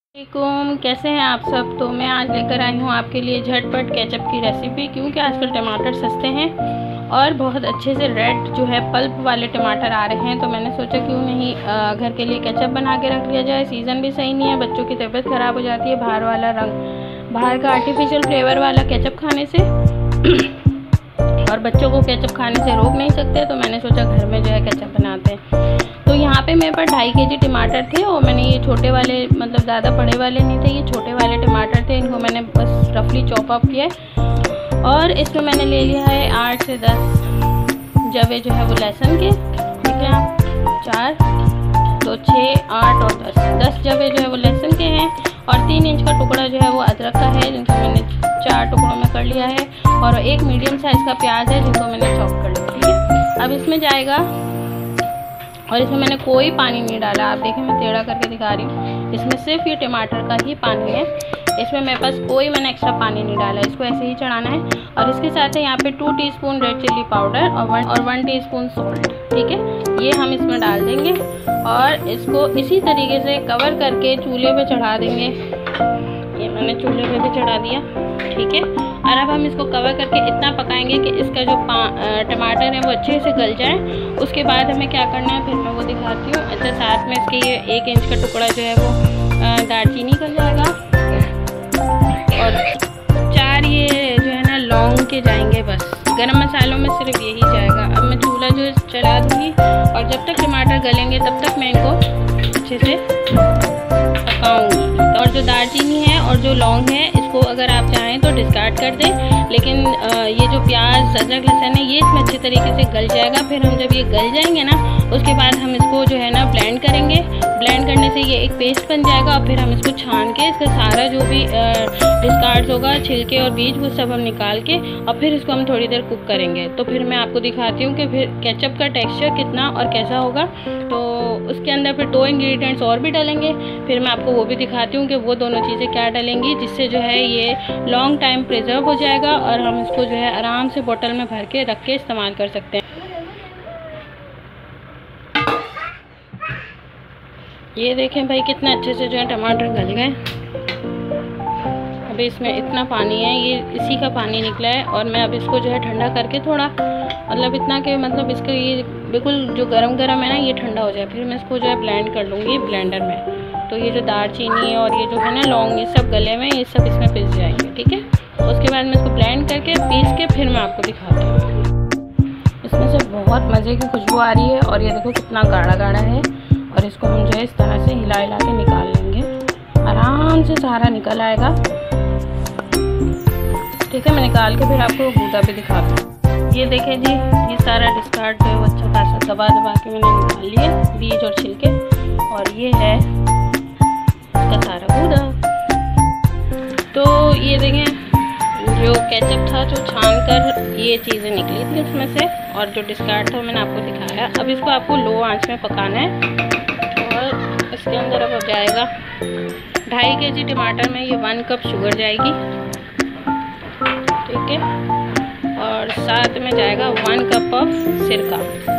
वालेकुम, कैसे हैं आप सब। तो मैं आज लेकर आई हूँ आपके लिए झटपट केचप की रेसिपी। क्योंकि आजकल टमाटर सस्ते हैं और बहुत अच्छे से रेड जो है पल्प वाले टमाटर आ रहे हैं, तो मैंने सोचा क्यों नहीं घर के लिए केचप बना के रख लिया जाए। सीज़न भी सही नहीं है, बच्चों की तबीयत ख़राब हो जाती है बाहर वाला बाहर का आर्टिफिशियल फ्लेवर वाला केचप खाने से और बच्चों को केचप खाने से रोक नहीं सकते, तो मैंने सोचा घर में जो है केचप बनाते हैं। तो यहाँ पे मेरे पास 2.5 kg टमाटर थे और मैंने ये छोटे वाले, मतलब ज़्यादा बड़े वाले नहीं थे, ये छोटे वाले टमाटर थे। इनको मैंने बस रफली चॉप अप किया है और इसमें मैंने ले लिया है 8 से 10 जवे जो है वो लहसुन के, ठीक है। 4 2 6 8 और 10 जवे जो है वो लहसुन के हैं और 3 इंच का टुकड़ा जो है वो अदरक का है, जिनको मैंने 4 टुकड़ों में कर लिया है। और एक मीडियम साइज़ का प्याज है जिनको मैंने चॉप कर लिया, ठीक है। अब इसमें जाएगा, और इसमें मैंने कोई पानी नहीं डाला। आप देखें, मैं टेढ़ा करके दिखा रही हूँ, इसमें सिर्फ ये टमाटर का ही पानी है। इसमें मेरे पास कोई मैंने एक्स्ट्रा पानी नहीं डाला, इसको ऐसे ही चढ़ाना है। और इसके साथ है यहाँ पे 2 टीस्पून रेड चिल्ली पाउडर और 1 टीस्पून सॉल्ट, ठीक है। ये हम इसमें डाल देंगे और इसको इसी तरीके से कवर करके चूल्हे पे चढ़ा देंगे। ये मैंने चूल्हे पे भी चढ़ा दिया, ठीक है। और अब हम इसको कवर करके इतना पकाएंगे कि इसका जो टमाटर है वो अच्छे से गल जाए। उसके बाद हमें क्या करना है फिर मैं वो दिखाती हूँ। अच्छा, साथ में इसके ये 1 इंच का टुकड़ा जो है वो दालचीनी का जाएगा और 4 ये जो है ना लौंग के जाएंगे। बस गरम मसालों में सिर्फ यही जाएगा। अब मैं चूल्हा जो चला दूँगी और जब तक टमाटर गलेंगे तब तक मैं इनको अच्छे से पकाऊँगी। और जो दालचीनी है और जो लौंग है, इसको अगर आप चाहें तो डिस्कार्ड कर दें, लेकिन ये जो प्याज अदरक लहसुन है ये इसमें अच्छे तरीके से गल जाएगा। फिर हम जब ये गल जाएंगे ना, उसके बाद हम इसको जो है ना ब्लेंड करेंगे। ब्लेंड करने से ये एक पेस्ट बन जाएगा और फिर हम इसको छान के इसका सारा जो भी डिस्कार्ड होगा, छिलके और बीज, वो सब हम निकाल के और फिर इसको हम थोड़ी देर कुक करेंगे। तो फिर मैं आपको दिखाती हूँ कि फिर केचप का टेक्स्चर कितना और कैसा होगा। तो उसके अंदर फिर 2 इंग्रेडिएंट्स और भी डालेंगे, फिर मैं आपको वो भी दिखाती हूँ कि वो दोनों चीज़ें क्या डालेंगी, जिससे जो है ये लॉन्ग टाइम प्रिजर्व हो जाएगा और हम इसको जो है आराम से बोतल में भर के रख के इस्तेमाल कर सकते हैं। ये देखें भाई, कितना अच्छे से जो है टमाटर गल गए। अभी इसमें इतना पानी है, ये इसी का पानी निकला है। और मैं अब इसको जो है ठंडा करके थोड़ा, मतलब इतना कि मतलब इसका ये बिल्कुल जो गरम गरम है ना ये ठंडा हो जाए, फिर मैं इसको जो है ब्लेंड कर लूँगी ब्लेंडर में। तो ये जो दालचीनी और ये जो है ना लौंग, ये सब गले में, ये सब इसमें पिस जाएंगे, ठीक है। उसके बाद मैं इसको ब्लेंड करके पीस के फिर मैं आपको दिखाती हूँ। इसमें से बहुत मज़े की खुशबू आ रही है और ये देखो कितना गाढ़ा गाढ़ा है। और इसको हम जो है इस तरह से हिला हिला के निकाल लेंगे, आराम से सारा निकल आएगा, ठीक है। मैं निकाल के फिर आपको गूदा भी दिखाती हूँ। ये देखें जी, ये सारा डिस्कार्ड जो है वो अच्छा खासा दबा दबा के मैंने निकाल लिया, बीज और छिलके। और ये है इसका सारा गूदा। तो ये देखें, जो केचप था जो छान कर ये चीज़ें निकली थी इसमें से, और जो डिस्कार्ड था मैंने आपको दिखाया। अब इसको आपको लो आंच में पकाना है। और इसके अंदर अब जाएगा 2.5 kg टमाटर में ये 1 कप शुगर जाएगी, ठीक है। और साथ में जाएगा 1 कप ऑफ सिरका।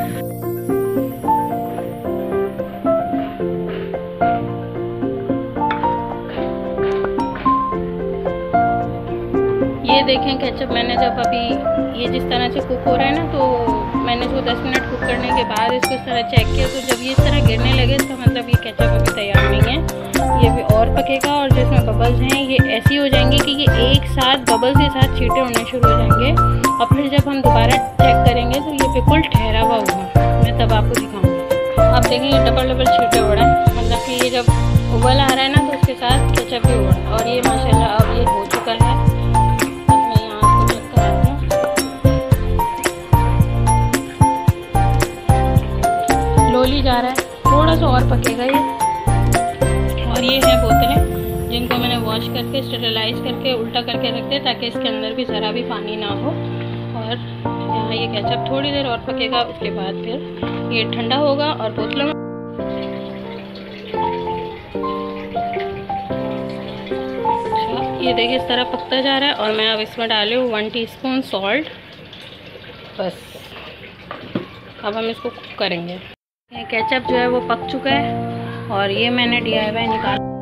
ये देखें केचप मैंने जब अभी ये जिस तरह से कुक हो रहा है ना, तो मैंने इसको 10 मिनट कुक करने के बाद इसको इस तरह चेक किया, तो जब ये इस तरह गिरने लगे इसका मतलब ये केचप अभी तैयार नहीं है, ये भी और पकेगा। और जो इसमें बबल्स हैं ये ऐसी हो जाएंगे कि ये एक साथ बबल्स के साथ छींटे होने शुरू हो जाएंगे। और फिर जब हम दोबारा चेक करेंगे तो ये बिल्कुल ठहरा हुआ होगा, मैं तब आपको दिखाऊँगी। आप देखें ये डबल छींटे हो रहा है, मतलब कि ये जब उबल आ रहा है ना तो उसके साथ केचप भी हो रहा है। और ये माशाल्लाह अब ये हो चुका है। स्लोली जा रहा है, थोड़ा सा और पकेगा ये। और ये है बोतलें जिनको मैंने वॉश करके स्टेरिलाइज करके उल्टा करके रख दिया, ताकि इसके अंदर भी ज़रा भी पानी ना हो। और यहाँ ये केचप थोड़ी देर और पकेगा, उसके बाद फिर ये ठंडा होगा और बोतलों में। ये देखिए इस तरह पकता जा रहा है। और मैं अब इसमें डाले 1 टीस्पून सॉल्ट, बस। अब हम इसको कुक करेंगे। केचप जो है वो पक चुका है और ये मैंने DIY निकाला।